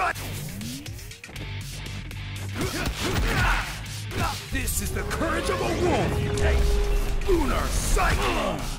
This is the courage of a wolf! Lunar Cyclone!